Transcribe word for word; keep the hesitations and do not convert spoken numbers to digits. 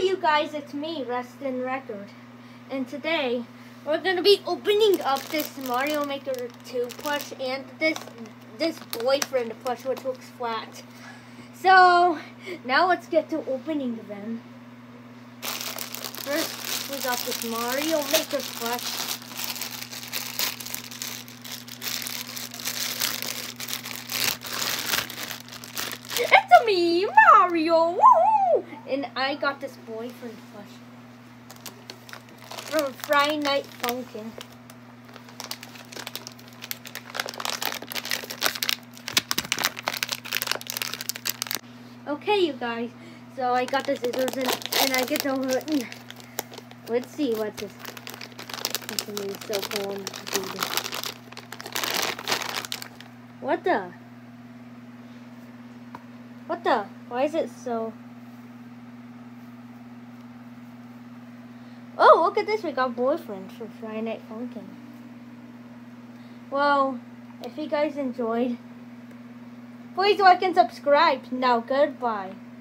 you guys, it's me, Reston Record, and today we're gonna be opening up this Mario Maker two plush and this this boyfriend plush, which looks flat. So now let's get to opening them. First, we got this Mario Maker plush. It's a me, Mario! Woohoo! And I got this boyfriend plush from Friday Night Funkin'. Okay, you guys. So I got the scissors and, and I get to open it. Let's see what's this. This is so cool. What the? What the? Why is it so? Oh, look at this. We got boyfriend for Friday Night Funkin'. Well, if you guys enjoyed, please like and subscribe. Now, goodbye.